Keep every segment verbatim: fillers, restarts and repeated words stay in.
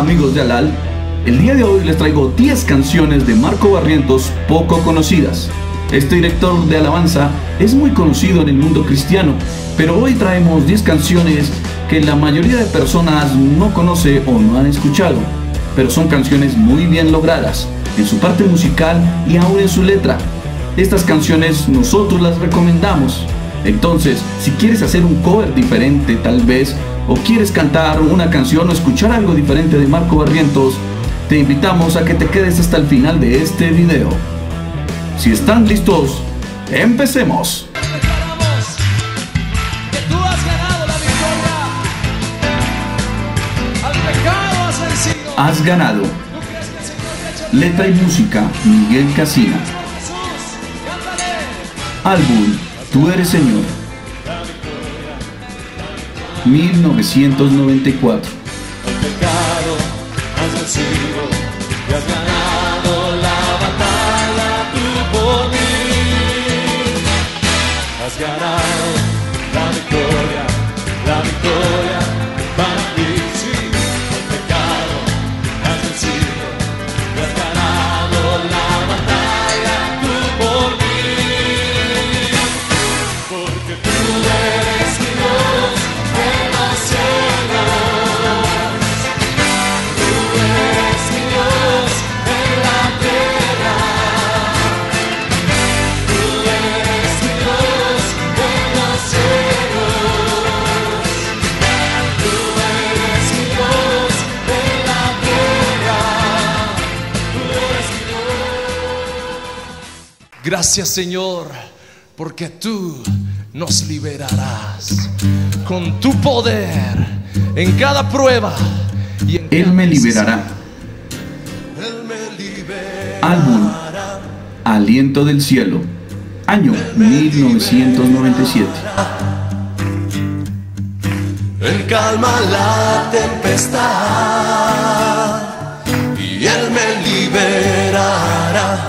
amigos de Alal, el día de hoy les traigo diez canciones de Marco Barrientos poco conocidas. Este director de alabanza es muy conocido en el mundo cristiano, pero hoy traemos diez canciones que la mayoría de personas no conoce o no han escuchado, pero son canciones muy bien logradas en su parte musical y aún en su letra. Estas canciones nosotros las recomendamos. Entonces, si quieres hacer un cover diferente tal vez, o quieres cantar una canción o escuchar algo diferente de Marco Barrientos, te invitamos a que te quedes hasta el final de este video. Si están listos, empecemos. Que tú has ganado la victoria. Al pecado has vencido. Has ganado. ¿Tú crees que el Señor te ha hecho Letra y música, Miguel Casina. Jesús? Cántale. Álbum, Tú eres Señor, mil novecientos noventa y cuatro. El pecado has vencido y has ganado la batalla tú por mí. Has ganado la victoria, la victoria para mí. Sí, el pecado has vencido y has ganado la batalla tú por mí. Porque tú eres mi Dios en los cielos. Tú eres mi Dios en la tierra. Tú eres mi Dios en los cielos. Tú eres mi Dios en la tierra. Tú eres mi Dios. Gracias, Señor, porque tú nos liberarás con tu poder en cada prueba y en Él cada me liberará. Él me liberará. Álbum, Aliento del Cielo, año mil novecientos noventa y siete. Él calma la tempestad y Él me liberará.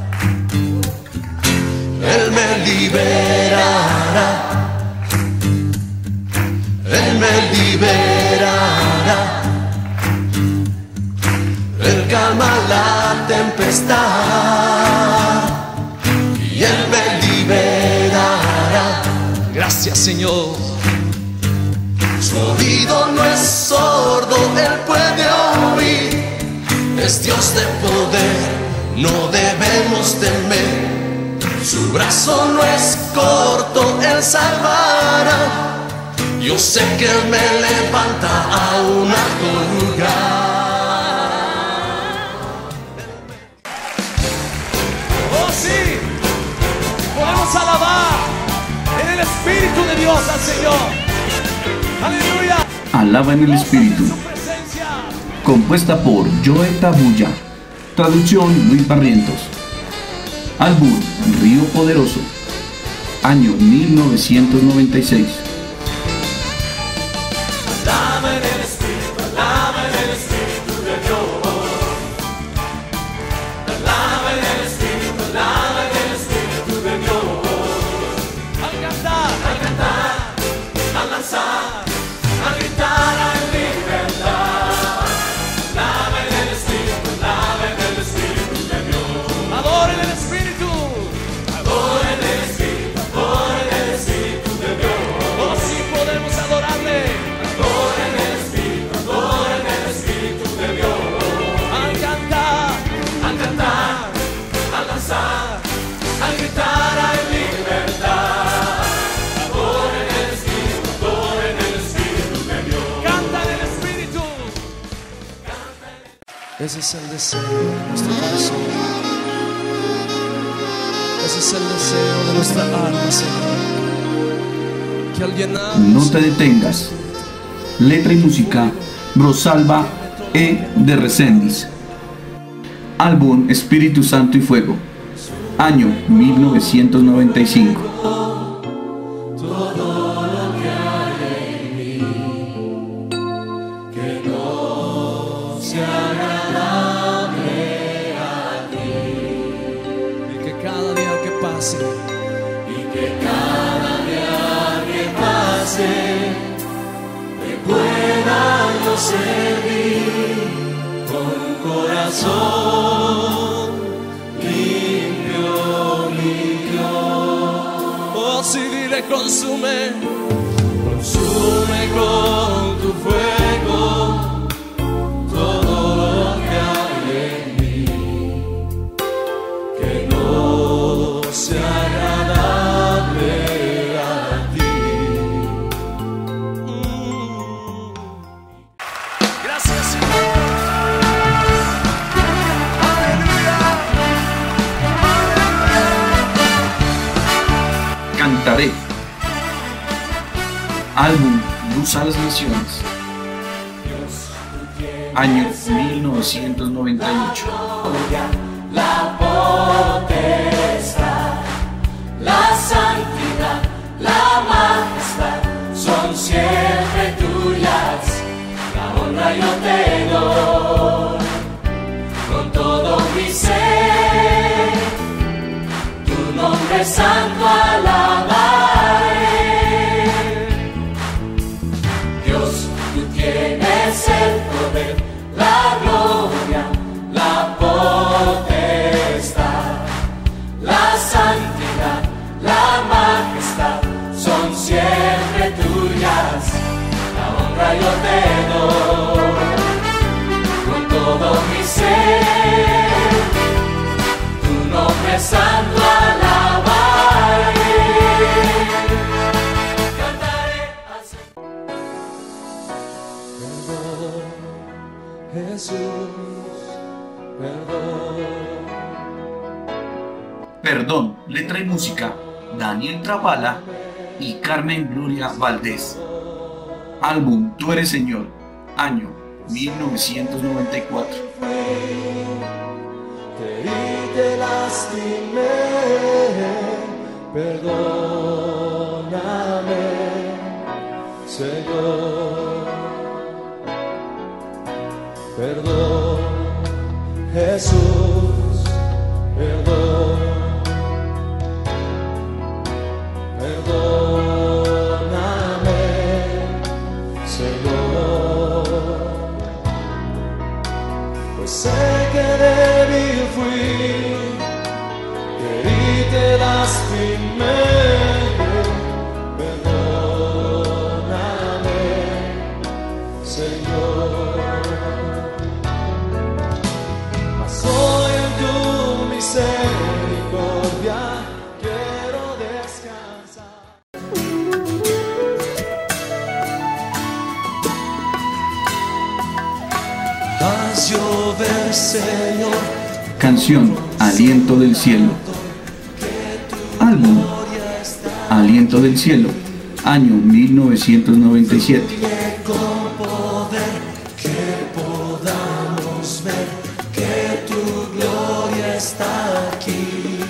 Él me liberará. Él me liberará. Él calma la tempestad y Él me liberará. Gracias, Señor. Su oído no es sordo, Él puede oír. Es Dios de poder, no debemos temer. Su brazo no es corto, Él salvará. Yo sé que Él me levanta a un alto lugar. Oh sí, podemos alabar en el Espíritu de Dios al Señor. Aleluya. Alaba en el Espíritu, Su presencia. compuesta por Joe Tabuya, traducción Luis Barrientos. Álbum, Río Poderoso, año mil novecientos noventa y seis. Alaba en el Espíritu, alaba en el Espíritu de Dios. Alaba en el Espíritu, alaba en el Espíritu de Dios. Al cantar, al cantar, al lanzar, al gritar, al libertad. Alaba en el Espíritu, alaba en el Espíritu de Dios. Adoren el Espíritu, adoren el Espíritu, adoren el Espíritu de Dios. Oh, sí podemos adorarle. Adoren el Espíritu, adoren el Espíritu de Dios. Al cantar, al cantar, al lanzar, al gritar, hay libertad. Adoren el Espíritu, adoren el Espíritu de Dios. Canta en el Espíritu. Ese es el deseo de nuestro corazón. Ese es el deseo de nuestra alma, Señor. Que al llenar No te detengas. Letra y música, Rosalba E. de Reséndiz. Álbum, Espíritu Santo y Fuego, año mil novecientos noventa y cinco. y que cada día que pase, y que cada día que pase, te pueda yo servir. corazón limpio, limpio. Oh, sí, dile, consume, consume con tu fuego todo lo que hay en mí, que no sea agradable a ti. Mm. Gracias, Señor. Cantaré. Álbum Luz a las Naciones. Año mil novecientos noventa y ocho. La potestad, la santidad, la majestad son siempre tuyas. La honra yo te doy con todo mi ser. Tu nombre santo alabaré. Dios, tú tienes el poder, la gloria, la potestad, la santidad, la majestad son siempre tuyas. La honra yo te doy con todo mi ser. Tu nombre santo alabaré. Cantaré al Señor. Perdón, Jesús, perdón. Perdón, letra y música, Daniel Trabala y Carmen Gloria Valdés. Álbum Tú eres Señor, año mil novecientos noventa y cuatro. Te herí, te lastimé, perdóname, Señor. Perdón, Jesús, perdón. Perdóname, Señor, pues sé que débil fui, que herí, te lastimé. Perdóname, Señor, mas hoy en tu misericordia quiero descansar. Haz llover, Señor, Canción Aliento del Cielo. Álbum Aliento del Cielo, año mil novecientos noventa y siete. con poder que podamos ver que tu gloria está aquí.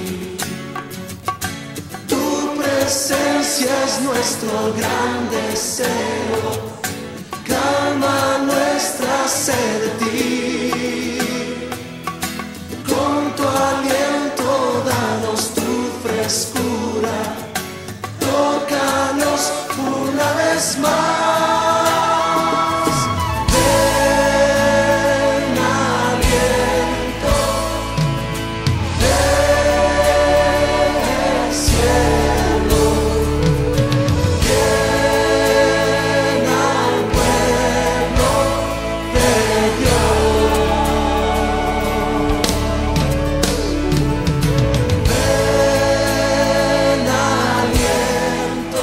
Tu presencia es nuestro gran deseo, calma nuestra sed de ti. Con tu aliento danos tu frescura, tócanos una vez más. Ven aliento del cielo, llena al pueblo de Dios. Ven aliento.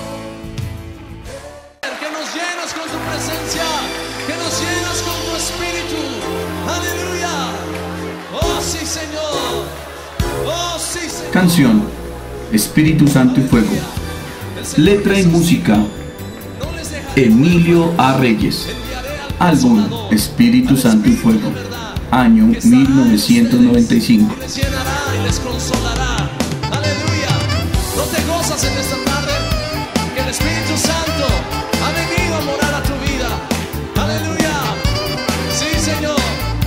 Que nos llenas con tu presencia, que nos llenas con tu espíritu. Aleluya. Oh sí, Señor. Oh sí, Señor. Canción Espíritu Santo y Fuego. Letra y música Emilio A. Reyes. Álbum Espíritu Santo y Fuego, año mil novecientos noventa y cinco. Les llenará y les consolará. Aleluya. ¿No te gozas en esta tarde? Que el Espíritu Santo ha venido a morar a tu vida. Aleluya. Sí, Señor.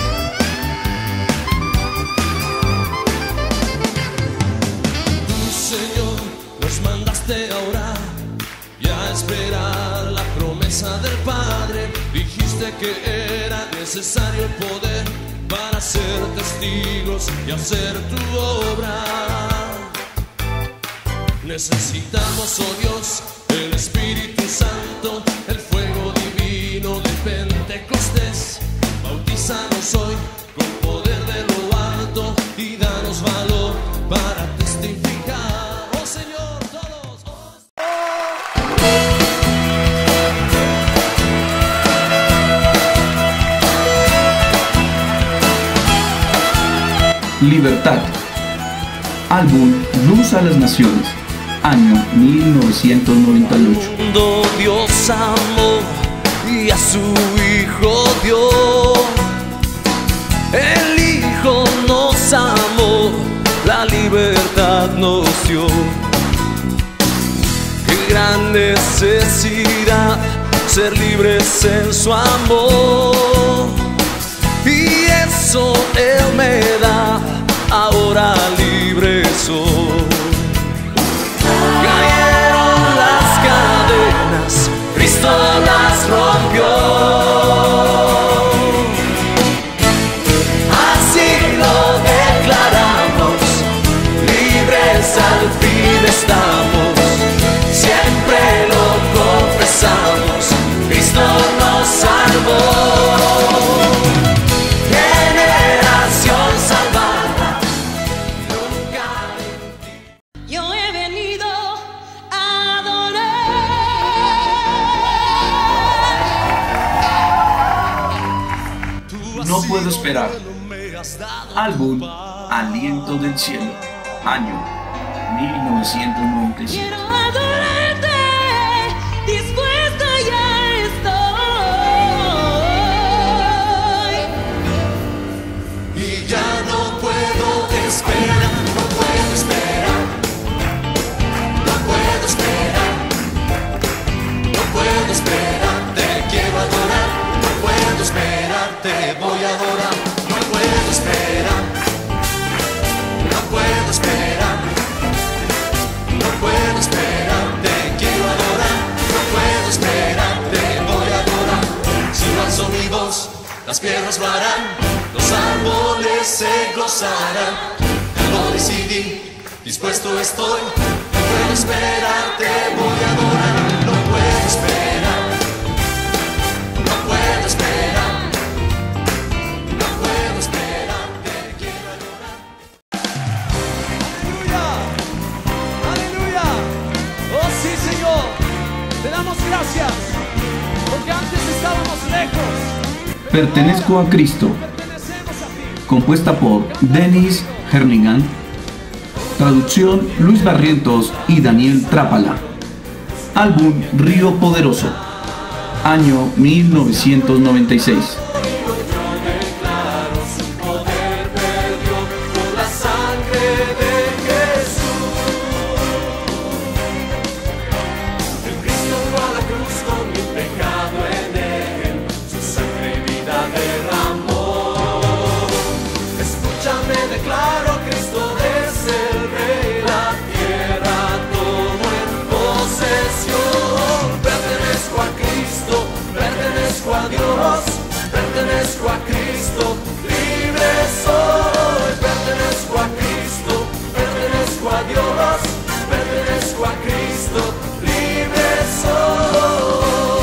Tú, Señor, nos mandaste a orar y a esperar la promesa del Padre. Dijiste que era necesario el poder para ser testigos y hacer tu obra. Necesitamos, oh Dios, el Espíritu Santo, el fuego divino de Pentecostés. Bautízanos hoy con poder de lo alto y danos valor para testificar. Oh Señor, todos. Oh. Libertad. Álbum Luz a las Naciones, año mil novecientos noventa y ocho. Mundo Dios amó y a su Hijo dio. El Hijo nos amó, la libertad nos dio. Qué gran necesidad ser libres en su amor. Y eso Él me da, ahora libre soy. Cayeron las cadenas, Cristo las rompió. Así lo declaramos, libres al fin estamos. Siempre lo confesamos, Cristo nos salvó. No puedo esperar. Álbum Aliento del Cielo, año mil novecientos noventa y siete. Quiero adorarte, dispuesta ya estoy. Y ya no puedo esperar, no puedo esperar, no puedo esperar, no puedo esperar, te quiero adorar, no puedo esperar, te voy a adorar, no puedo esperar, no puedo esperar, no puedo esperar, te quiero adorar, no puedo esperar, te voy a adorar. Si no alzo mi voz, las piedras lo harán, los árboles se gozarán. Lo decidí, dispuesto estoy, no puedo esperar, te voy a adorar, no puedo esperar, no puedo esperar, no puedo esperar, te quiero adorar. Aleluya, aleluya, oh sí Señor, te damos gracias, porque antes estábamos lejos. Pertenezco a Cristo, compuesta por Dennis Herlingham, traducción Luis Barrientos y Daniel Trápala. Álbum Río Poderoso, año mil novecientos noventa y seis. A Dios, pertenezco a Cristo, libre soy. Pertenezco a Cristo, pertenezco a Dios, pertenezco a Cristo, libre soy.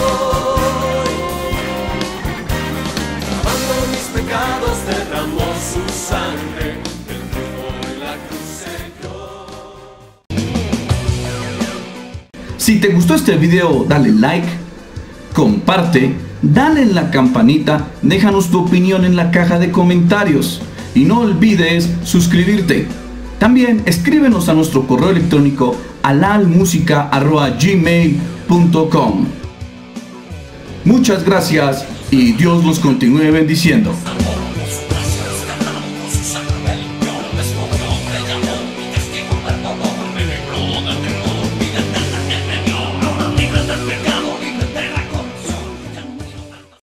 Cuando mis pecados derramó su sangre, el triunfo y la cruz selló. Si te gustó este video, dale like, comparte, dale en la campanita, déjanos tu opinión en la caja de comentarios y no olvides suscribirte. También escríbenos a nuestro correo electrónico alalmusica arroba gmail punto com. Muchas gracias y Dios los continúe bendiciendo.